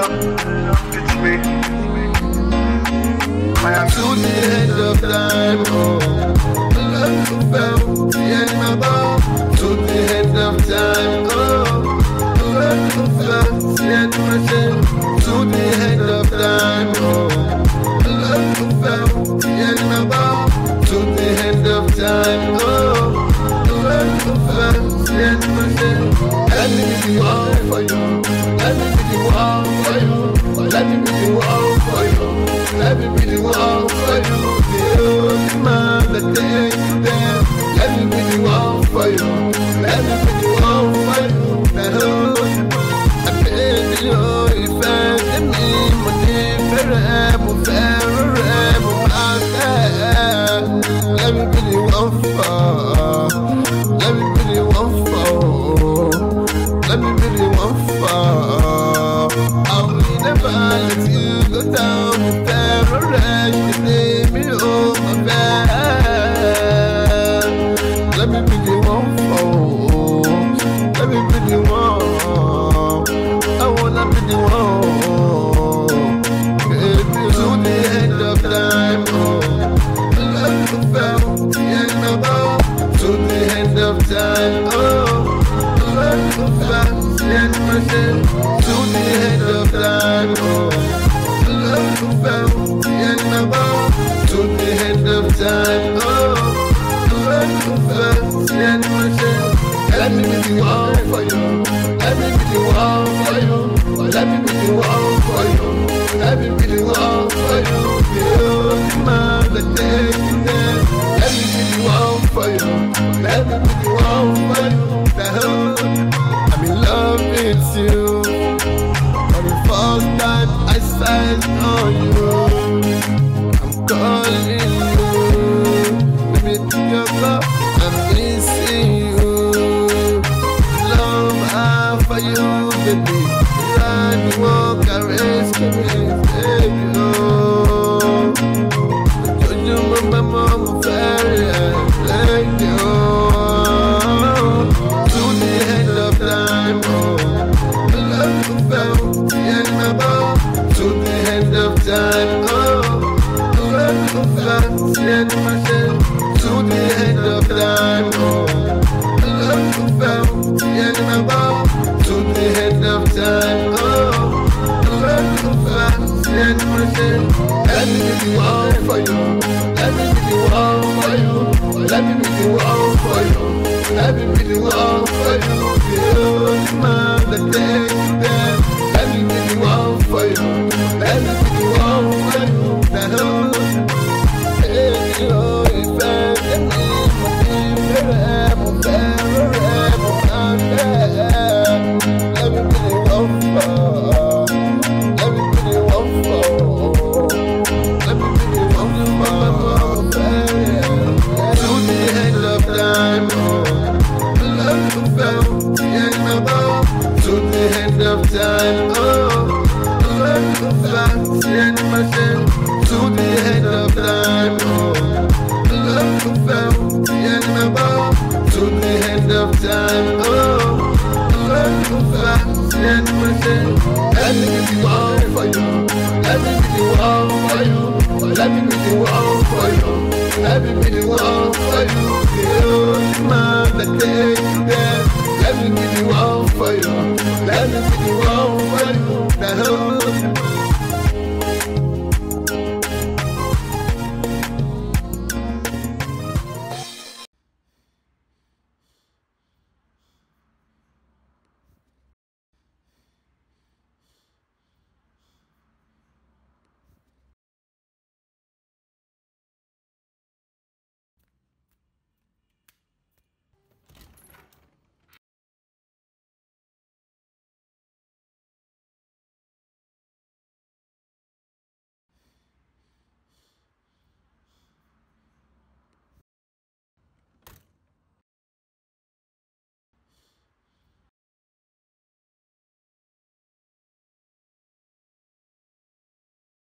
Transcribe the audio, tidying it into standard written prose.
It's me. I am to the end of time, oh. The love you felt, the end of all. To the end of time, oh. The love you felt, the end of my sin. To the end of time, oh. The love you felt, the end of all. To the end of time, oh. The love you felt, the end of my sin. Let me be the one for you. Let me be the one for you. Let me be the one for you. Let me be the one for you. The only man that takes you there. Let me be the one for you. Let me be the one for you. I beg you, if I can be my let me be the one for. Let me be the one for. Let me be the one for. I will never let you go down with terrorist. Leave me over bed. Let me be the one for. Let me be the one. I wanna be the one. Baby, to the end of time, oh. The love you felt, the end of all. To the end of time, oh. The love you felt, the end of my sin. To the end of time, oh. The love you felt, the end of all. To the end of time, oh. The love you felt, the end of my sin. Let me be the one for you. Let me be the one for you. Let me be the one for you. Let me be the one for you. The only man that takes you there. Let me be the one for you. Let me be the one for you. I'm in love with you. For the first time I signed on you. I'm calling you. Baby, take your love. I'm missing you. Love I for you, baby. Run, walk, caress, baby, oh. You my mama, very thank you. To the end of time, oh. The love you felt, the end of all. To the end of time, oh. The love you felt, the end of my sin. To the end of time, oh. The love you felt, the end of all. To the end of time, oh. The love you felt, the end of my sin. Let me be the one for you. Let me be the one for you. Let me be the one for you. Let me be the one for you. The only man that takes you there. Let me be the one for you. Let me be the one for you. Hey, oh, if I can let me be the one for. Let me be the one for. Let me be the one for. To the end of time, oh. The love you felt, the end of all. To the end of time, oh. The love you felt, the end of my sin. To the end of time, oh. The love you felt, the end of all. To the end of time, oh. The love you felt, the end of my sin. Let me be the one for you. Let me be the one for you. Let me be the one for you. Let me be the one for you. The only man that takes you there. Let me be the one for you. Let me be the one for you.